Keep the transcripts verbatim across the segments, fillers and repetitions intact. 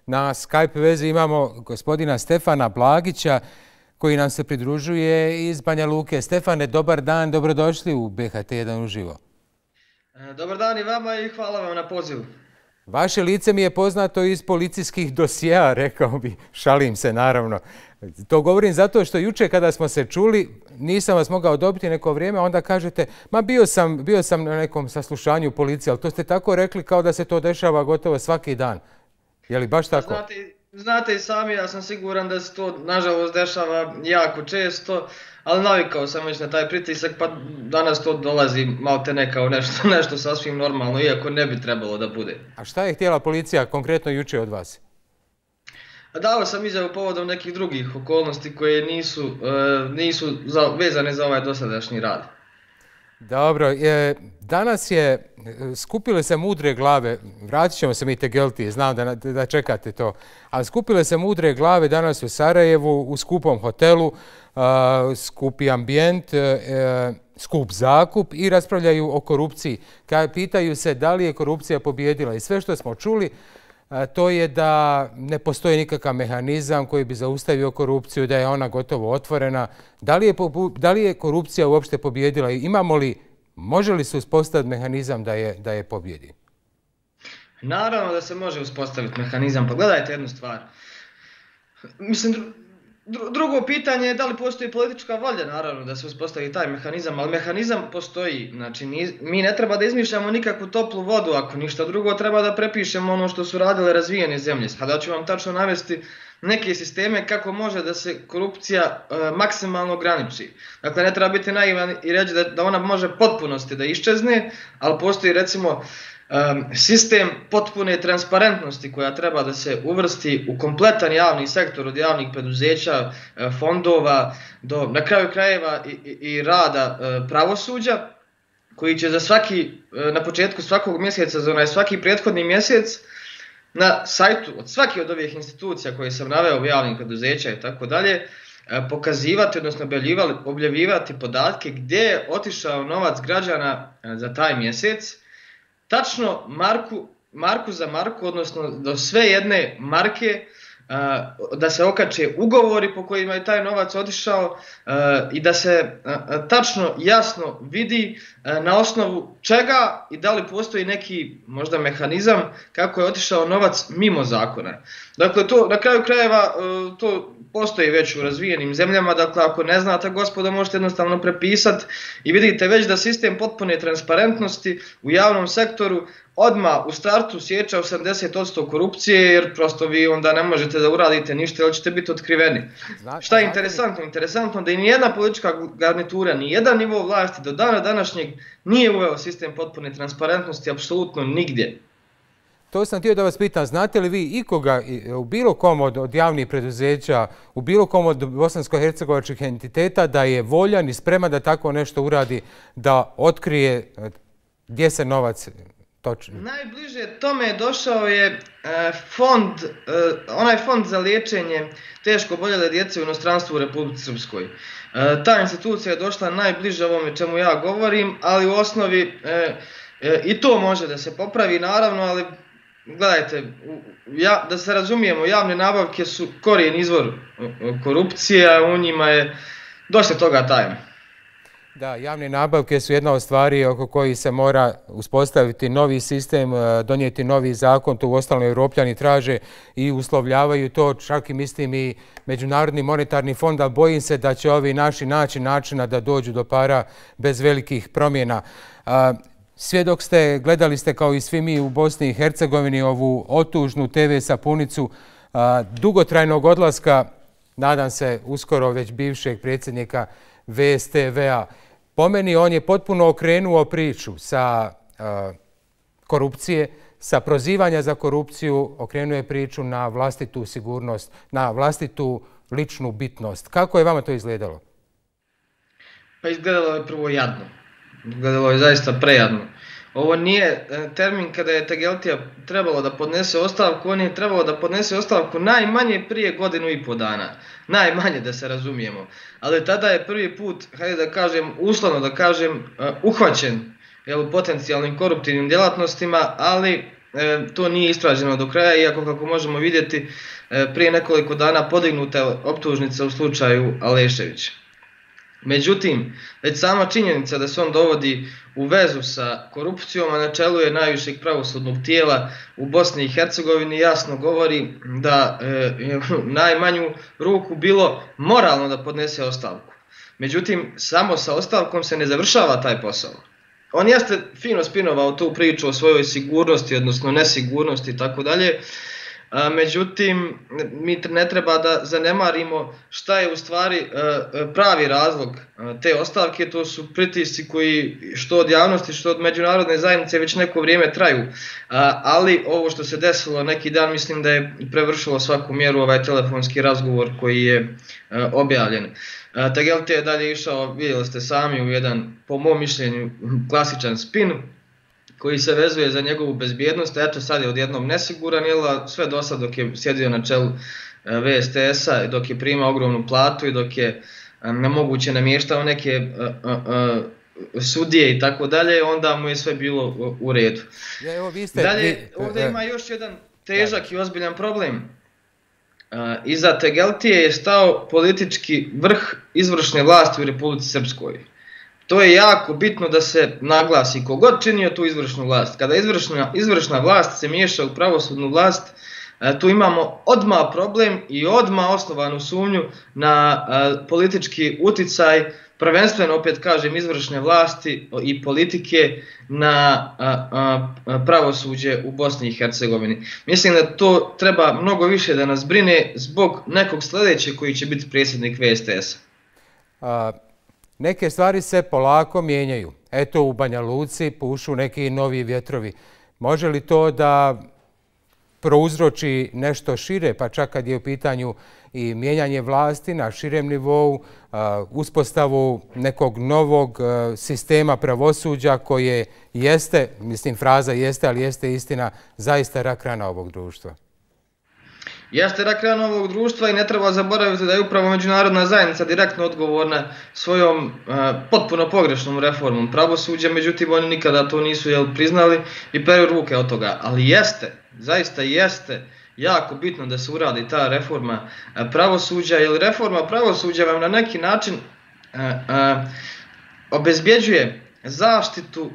Na Skype vezi imamo gospodina Stefana Blagića koji nam se pridružuje iz Banja Luke. Stefane, dobar dan, dobrodošli u B H T jedan uživo. Dobar dan i vama i hvala vam na pozivu. Vaše lice mi je poznato iz policijskih dosjea, rekao bi, šalim se naravno. To govorim zato što juče kada smo se čuli, nisam vas mogao dobiti neko vrijeme, onda kažete, ma bio sam, bio sam na nekom saslušanju policije, ali to ste tako rekli kao da se to dešava gotovo svaki dan. Je li baš tako? Znate, znate i sami, ja sam siguran da se to nažalost dešava jako često, ali navikao sam već na taj pritisak, pa danas to dolazi malte ne kao nešto, nešto sasvim normalno, iako ne bi trebalo da bude. A šta je htjela policija konkretno juče od vas? Dao sam izjavu povodom nekih drugih okolnosti koje nisu, nisu vezane za ovaj dosadašnji rad. Dobro, danas je, skupile se mudre glave, vratit ćemo se mi Tegeltije, znam da, da čekate to, ali skupile se mudre glave danas u Sarajevu, u skupom hotelu, skupi ambijent, skup zakup i raspravljaju o korupciji. Pitaju se da li je korupcija pobjedila i sve što smo čuli, to je da ne postoji nikakav mehanizam koji bi zaustavio korupciju, da je ona gotovo otvorena. Da li je, da li je korupcija uopšte pobjedila i imamo li, može li se uspostaviti mehanizam da je, da je pobjedi? Naravno da se može uspostaviti mehanizam. Pa gledajte jednu stvar. Mislim, drugo pitanje je da li postoji politička volja, naravno, da se uspostavi taj mehanizam, ali mehanizam postoji. Znači, mi ne treba da izmišljamo nikakvu toplu vodu, ako ništa drugo, treba da prepišemo ono što su radile razvijene zemlje. Sada ću vam tačno navesti neke sisteme kako može da se korupcija e, maksimalno ograniči. Dakle, ne treba biti naivan i reći da, da ona može potpunosti da iščezne, ali postoji recimo sistem potpune transparentnosti koja treba da se uvrsti u kompletan javni sektor od javnih preduzeća, fondova, do na kraju krajeva i, i, i rada pravosuđa, koji će za svaki, na početku svakog mjeseca, za onaj svaki prethodni mjesec, na sajtu od svake od ovih institucija koje sam naveo, javnih preduzeća i tako dalje, pokazivati, odnosno objavljivati podatke gdje je otišao novac građana za taj mjesec, tačno marku, marku za marku, odnosno do sve jedne marke, da se okače ugovori po kojima je taj novac otišao i da se tačno jasno vidi na osnovu čega i da li postoji neki možda mehanizam kako je otišao novac mimo zakona. Dakle, to na kraju krajeva to postoji već u razvijenim zemljama, dakle ako ne znate, gospodo, možete jednostavno prepisati i vidite već da sistem potpune transparentnosti u javnom sektoru odmah u startu sjeća osamdeset posto korupcije, jer prosto vi onda ne možete da uradite ništa, jer ćete biti otkriveni. Šta je interesantno? Interesantno da i nijedna politička garnitura, ni jedan nivo vlasti do dana današnjeg nije uveo sistem potpune transparentnosti apsolutno nigdje. To sam htio da vas pitam, znate li vi ikoga u bilo kom od, od javnih preduzeća, u bilo kom od bosansko-hercegovačkih entiteta da je voljan i spreman da tako nešto uradi, da otkrije gdje se novac točno? Najbliže tome je došao je fond, onaj fond za liječenje teško oboljele djece u inostranstvu u Republici Srpskoj. Ta institucija je došla najbliže ovome čemu ja govorim, ali u osnovi i to može da se popravi, naravno, ali gledajte, ja, da se razumijemo, javne nabavke su korijen izvor korupcije, a u njima je dosta toga tajno. Da, javne nabavke su jedna od stvari oko kojih se mora uspostaviti novi sistem, donijeti novi zakon, to u ostalom Europljani traže i uslovljavaju to, čak i mislim i Međunarodni monetarni fond, ali bojim se da će ovi naši naći načina da dođu do para bez velikih promjena. Svjedok ste, gledali ste kao i svi mi u Bosni i Hercegovini ovu otužnu te ve sapunicu dugotrajnog odlaska, nadam se uskoro već bivšeg predsjednika ve es te ve-a. Po meni on je potpuno okrenuo priču sa korupcije, sa prozivanja za korupciju, okrenuo je priču na vlastitu sigurnost, na vlastitu ličnu bitnost. Kako je vama to izgledalo? Pa izgledalo je prvo jadno. Izgledalo je zaista prejadno. Ovo nije termin kada je Tegeltija trebalo da podnese ostavku, on je trebalo da podnese ostavku najmanje prije godinu i po dana. Najmanje, da se razumijemo. Ali tada je prvi put, hajde da kažem, uslovno da kažem, uhvaćen jel, potencijalnim koruptivnim djelatnostima, ali to nije istraženo do kraja, iako kako možemo vidjeti prije nekoliko dana podignuta je optužnica u slučaju Alešević. Međutim, već sama činjenica da se on dovodi u vezu sa korupcijom, a na čelu je najvišeg pravosudnog tijela u Bosni i Hercegovini, jasno govori da je u najmanju ruku bilo moralno da podnese ostavku. Međutim, samo sa ostavkom se ne završava taj posao. On jeste fino spinovao tu priču o svojoj sigurnosti, odnosno nesigurnosti i tako dalje. Međutim, mi ne treba da zanemarimo šta je u stvari pravi razlog te ostavke. To su pritisci koji što od javnosti, što od međunarodne zajednice već neko vrijeme traju. Ali ovo što se desilo neki dan, mislim da je prevršilo svaku mjeru ovaj telefonski razgovor koji je objavljen. Tegelti je dalje išao, vidjeli ste sami, u jedan, po mom mišljenju, klasičan spin koji se vezuje za njegovu bezbjednost. Eto, sad je odjednom nesiguran, jel, sve do sad dok je sjedio na čelu V S T S-a, dok je primao ogromnu platu i dok je nemoguće namještao neke sudije i tako dalje, onda mu je sve bilo u redu. Dalje, ovdje ima još jedan težak i ozbiljan problem. Iza Tegeltije je stao politički vrh izvršne vlasti u Republici Srpskoj. To je jako bitno da se naglasi kogod činio tu izvršnu vlast. Kada izvršna, izvršna vlast se miješa u pravosudnu vlast, tu imamo odmah problem i odmah osnovanu sumnju na politički uticaj, prvenstveno opet kažem izvršne vlasti i politike na pravosuđe u Bosni i Hercegovini. Mislim da to treba mnogo više da nas brine zbog nekog sljedećeg koji će biti predsjednik V S T S-a. Neke stvari se polako mijenjaju. Eto, u Banja Luci pušu neki novi vjetrovi. Može li to da prouzroči nešto šire, pa čak kad je u pitanju i mijenjanje vlasti na širem nivou, uspostavu nekog novog sistema pravosuđa koje jeste, mislim fraza jeste, ali jeste istina, zaista rak rana ovog društva? Jeste rak rana ovog društva i ne treba zaboraviti da je upravo međunarodna zajednica direktno odgovorna svojom potpuno pogrešnom reformom pravosuđa, međutim oni nikada to nisu priznali i peru ruke od toga. Ali jeste, zaista jeste jako bitno da se uradi ta reforma pravosuđa, jer reforma pravosuđa vam na neki način obezbjeđuje zaštitu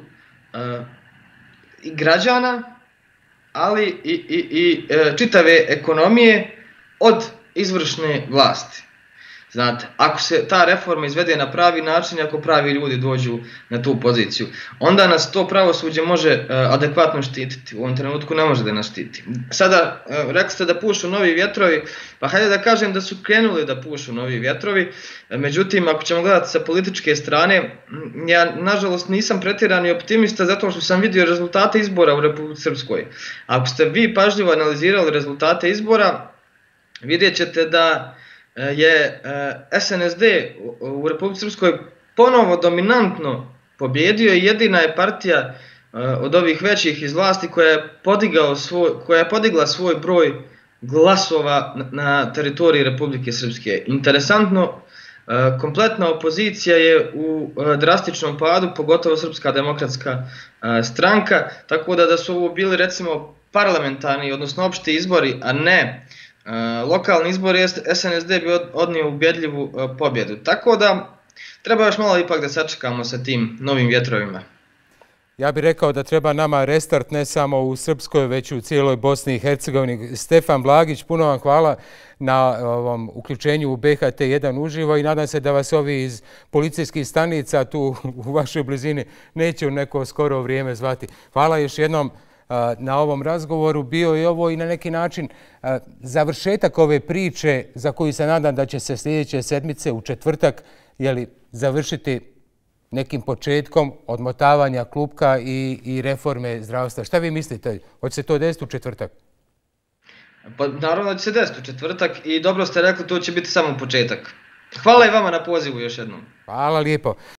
i građana, ali i, i, i čitave ekonomije od izvršne vlasti. Znate, ako se ta reforma izvede na pravi način, ako pravi ljudi dođu na tu poziciju, onda nas to pravosuđe može adekvatno štititi. U ovom trenutku ne može da nas štiti. Sada, rekli ste da pušu novi vjetrovi, pa hajde da kažem da su krenuli da pušu novi vjetrovi. Međutim, ako ćemo gledati sa političke strane, ja nažalost nisam pretjerani optimista zato što sam vidio rezultate izbora u Republici Srpskoj. Ako ste vi pažljivo analizirali rezultate izbora, vidjet ćete da je S N S D u Republici Srpskoj ponovo dominantno pobjedio i jedina je partija od ovih većih iz vlasti koja je, podigao svoj, koja je podigla svoj broj glasova na teritoriji Republike Srpske. Interesantno, kompletna opozicija je u drastičnom padu, pogotovo Srpska demokratska stranka, tako da da su ovo bili recimo parlamentarni, odnosno opšti izbori, a ne lokalni izbor, S N S D bi odnio ubjedljivu pobjedu. Tako da treba još malo ipak da sačekamo sa tim novim vjetrovima. Ja bih rekao da treba nama restart ne samo u Srpskoj, već u cijeloj Bosni i Hercegovini. Stefan Blagić, puno vam hvala na ovom uključenju u B H T jedan uživo i nadam se da vas ovi iz policijskih stanica tu u vašoj blizini neće u neko skoro vrijeme zvati. Hvala još jednom na ovom razgovoru. Bio je ovo i na neki način završetak ove priče za koju se nadam da će se sljedeće sedmice u četvrtak jeli, završiti nekim početkom odmotavanja klupka i, i reforme zdravstva. Šta vi mislite? Hoće se to desiti u četvrtak? Pa naravno da će se desiti u četvrtak i dobro ste rekli, to će biti samo početak. Hvala i vama na pozivu još jednom. Hvala lijepo.